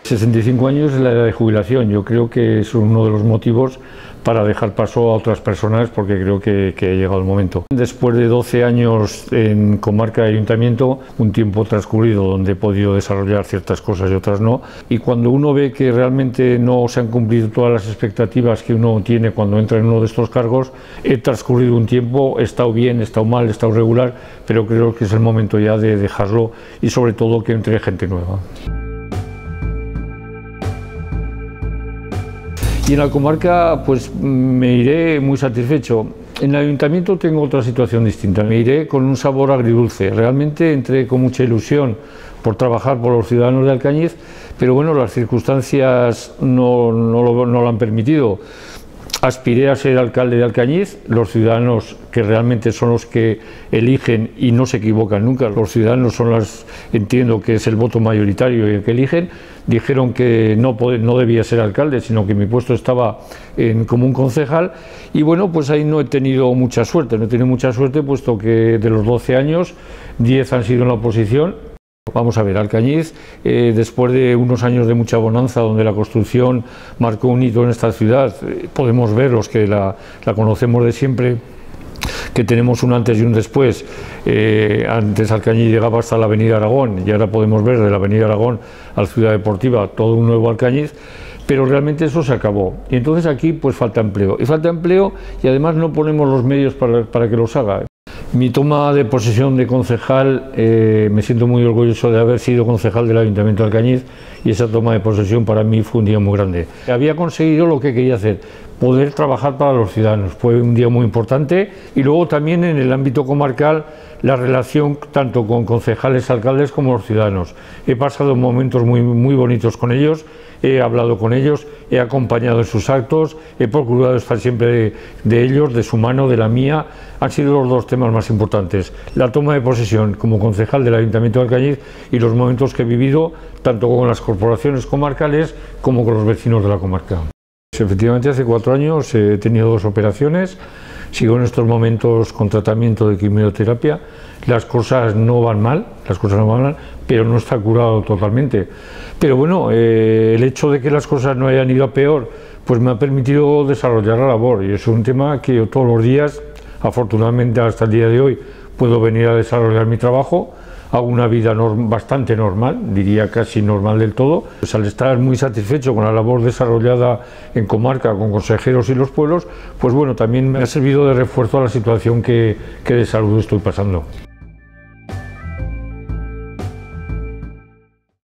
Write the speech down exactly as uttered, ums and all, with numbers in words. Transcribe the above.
sesenta y cinco años es la edad de jubilación. Yo creo que es uno de los motivos para dejar paso a otras personas, porque creo que, que ha llegado el momento. Después de doce años en comarca de ayuntamiento, un tiempo transcurrido donde he podido desarrollar ciertas cosas y otras no, y cuando uno ve que realmente no se han cumplido todas las expectativas que uno tiene cuando entra en uno de estos cargos, he transcurrido un tiempo, he estado bien, he estado mal, he estado regular, pero creo que es el momento ya de dejarlo y sobre todo que entre gente nueva. Y en la comarca pues me iré muy satisfecho. En el ayuntamiento tengo otra situación distinta, me iré con un sabor agridulce. Realmente entré con mucha ilusión por trabajar por los ciudadanos de Alcañiz, pero bueno, las circunstancias no, no, lo, no lo han permitido. Aspiré a ser alcalde de Alcañiz, los ciudadanos que realmente son los que eligen y no se equivocan nunca, los ciudadanos son las, entiendo que es el voto mayoritario y el que eligen, dijeron que no, no debía ser alcalde, sino que mi puesto estaba en, como un concejal, y bueno, pues ahí no he tenido mucha suerte, no he tenido mucha suerte puesto que de los doce años, diez han sido en la oposición. Vamos a ver, Alcañiz, eh, después de unos años de mucha bonanza, donde la construcción marcó un hito en esta ciudad, eh, podemos ver los que la, la conocemos de siempre, que tenemos un antes y un después. Eh, antes Alcañiz llegaba hasta la Avenida Aragón y ahora podemos ver de la Avenida Aragón a la Ciudad Deportiva todo un nuevo Alcañiz, pero realmente eso se acabó. Y entonces aquí pues falta empleo, y falta empleo y además no ponemos los medios para, para que los haga. Mi toma de posesión de concejal, eh, me siento muy orgulloso de haber sido concejal del Ayuntamiento de Alcañiz, y esa toma de posesión para mí fue un día muy grande. Había conseguido lo que quería hacer, poder trabajar para los ciudadanos, fue un día muy importante, y luego también en el ámbito comarcal la relación tanto con concejales, alcaldes como los ciudadanos. He pasado momentos muy, muy bonitos con ellos, he hablado con ellos, he acompañado en sus actos, he procurado estar siempre de, de ellos, de su mano, de la mía. Han sido los dos temas más importantes, la toma de posesión como concejal del Ayuntamiento de Alcañiz y los momentos que he vivido tanto con las corporaciones comarcales como con los vecinos de la comarca. Efectivamente, hace cuatro años he tenido dos operaciones, sigo en estos momentos con tratamiento de quimioterapia, las cosas no van mal, las cosas no van mal, pero no está curado totalmente. Pero bueno, eh, el hecho de que las cosas no hayan ido a peor, pues me ha permitido desarrollar la labor, y es un tema que yo todos los días, afortunadamente hasta el día de hoy, puedo venir a desarrollar mi trabajo. Hago una vida norm, bastante normal, diría casi normal del todo. Pues al estar muy satisfecho con la labor desarrollada en comarca, con consejeros y los pueblos, pues bueno, también me ha servido de refuerzo a la situación que, que de salud estoy pasando.